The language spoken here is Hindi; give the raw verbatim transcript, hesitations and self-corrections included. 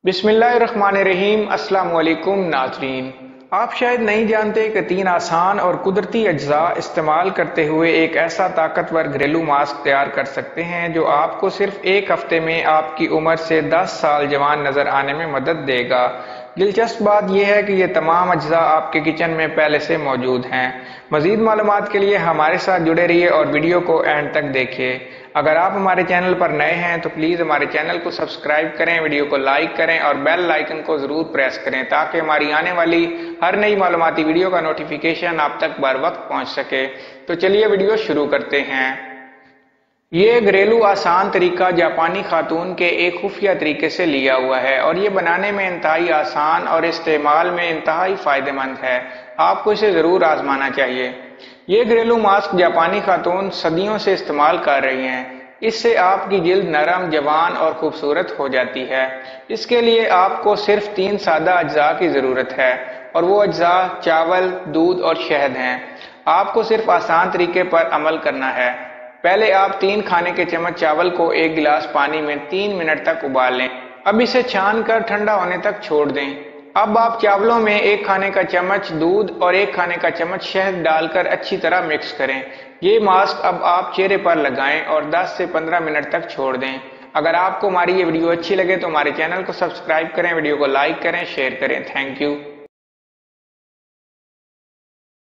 बिस्मिल्लाहिर्रहमानिर्रहीम। अस्सलाम वालेकुम नाज़रीन, आप शायद नहीं जानते कि तीन आसान और कुदरती अज्जा इस्तेमाल करते हुए एक ऐसा ताकतवर घरेलू मास्क तैयार कर सकते हैं जो आपको सिर्फ एक हफ्ते में आपकी उम्र से दस साल जवान नजर आने में मदद देगा। दिलचस्प बात यह है कि ये तमाम अज्जा आपके किचन में पहले से मौजूद हैं। मजीद मालूमात के लिए हमारे साथ जुड़े रहिए और वीडियो को एंड तक देखिए। अगर आप हमारे चैनल पर नए हैं तो प्लीज हमारे चैनल को सब्सक्राइब करें, वीडियो को लाइक करें और बेल आइकन को जरूर प्रेस करें ताकि हमारी आने वाली हर नई मालूमाती वीडियो का नोटिफिकेशन आप तक बर वक्त पहुंच सके। तो चलिए वीडियो शुरू करते हैं। ये घरेलू आसान तरीका जापानी खातून के एक खुफिया तरीके से लिया हुआ है और ये बनाने में इंतहाई आसान और इस्तेमाल में इंतहाई फायदेमंद है। आपको इसे जरूर आजमाना चाहिए। ये घरेलू मास्क जापानी खातून सदियों से इस्तेमाल कर रही हैं। इससे आपकी जिल्द नरम, जवान और खूबसूरत हो जाती है। इसके लिए आपको सिर्फ तीन सादा अज्जा की जरूरत है और वो अज्जा चावल, दूध और शहद हैं। आपको सिर्फ आसान तरीके पर अमल करना है। पहले आप तीन खाने के चम्मच चावल को एक गिलास पानी में तीन मिनट तक उबाल लें। अब इसे छान कर ठंडा होने तक छोड़ दें। अब आप चावलों में एक खाने का चम्मच दूध और एक खाने का चम्मच शहद डालकर अच्छी तरह मिक्स करें। ये मास्क अब आप चेहरे पर लगाएं और दस से पंद्रह मिनट तक छोड़ दें। अगर आपको हमारी ये वीडियो अच्छी लगे तो हमारे चैनल को सब्सक्राइब करें, वीडियो को लाइक करें, शेयर करें। Thank you.